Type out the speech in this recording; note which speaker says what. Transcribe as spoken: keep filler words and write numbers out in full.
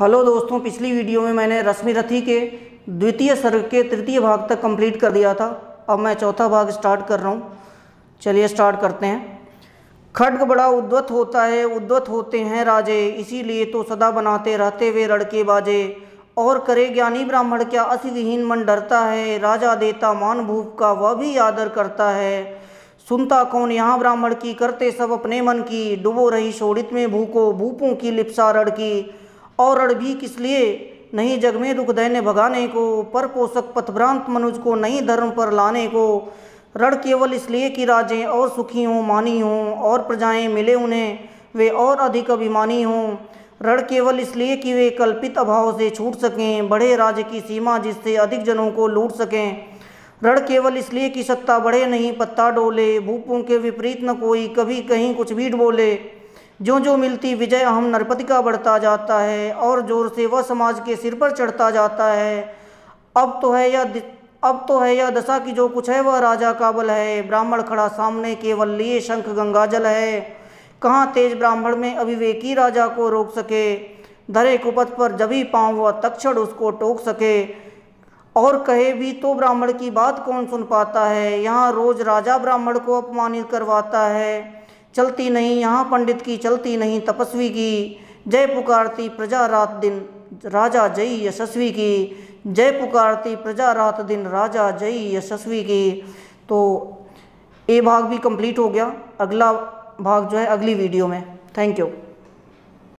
Speaker 1: Hello दोस्तों, पिछली video में मैंने रश्मिरथी के द्वितीय सर्ग के तृतीय भाग तक कंप्लीट कर दिया था। अब मैं चौथा भाग स्टार्ट कर रहा हूँ। चलिए स्टार्ट करते हैं। खड्ग बड़ा उद्वत होता है, उद्वत होते हैं राजे, इसीलिए तो सदा बनाते रहते वे रड़के बाजे। और करे ज्ञानी ब्राह्मण क्या, अति विहीन मन डरता है, राजा देता मान भूप का वह भी आदर करता है। सुनता कौन यहाँ ब्राह्मण की, करते सब अपने मन की, डुबो रही शोणित में भूको, भूपों की लिप्सा रड़ की। और रड़ भी किस लिए, नहीं जग में दुख दैन्य भगाने को, पर पोषक पथभ्रांत मनुज को नहीं धर्म पर लाने को। रड़ केवल इसलिए कि राजें और सुखी हों, मानी हों, और प्रजाएं मिले उन्हें वे और अधिक अभिमानी हों। रड़ केवल इसलिए कि वे कल्पित अभाव से छूट सकें, बढ़े राज्य की सीमा जिससे अधिक जनों को लूट सकें। रड़ केवल इसलिए कि सत्ता बढ़े नहीं पत्ता डोले, भूपों के विपरीत न कोई कभी कहीं कुछ भी बोले। जो जो मिलती विजय अहम नरपति का बढ़ता जाता है, और जोर से वह समाज के सिर पर चढ़ता जाता है। अब तो है यह अब तो है यह दशा कि जो कुछ है वह राजा का बल है। ब्राह्मण खड़ा सामने केवल लिए शंख गंगाजल है, कहाँ तेज ब्राह्मण में अविवेकी राजा को रोक सके। धरे कुपथ पर जभी पाँव वह तक्षण उसको टोक सके। और कहे भी तो ब्राह्मण की बात कौन सुन पाता है, यहाँ रोज राजा ब्राह्मण को अपमानित करवाता है। चलती नहीं यहाँ पंडित की, चलती नहीं तपस्वी की, जय पुकारती प्रजा रात दिन राजा जय यशस्वी की। जय पुकारती प्रजा रात दिन राजा जय यशस्वी की। तो ये भाग भी कंप्लीट हो गया। अगला भाग जो है अगली वीडियो में। Thank you.